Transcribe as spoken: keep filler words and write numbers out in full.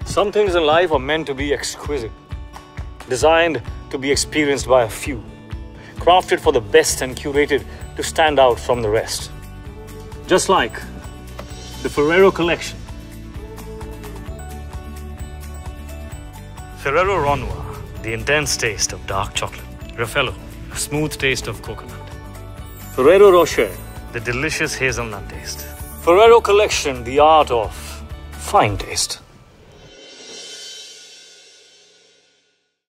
Some things in life are meant to be exquisite, designed to be experienced by a few, crafted for the best and curated to stand out from the rest. Just like the Ferrero Collection. Ferrero Rocher, the intense taste of dark chocolate. Raffaello, the smooth taste of coconut. Ferrero Rocher, the delicious hazelnut taste. Ferrero Collection, the art of fine taste.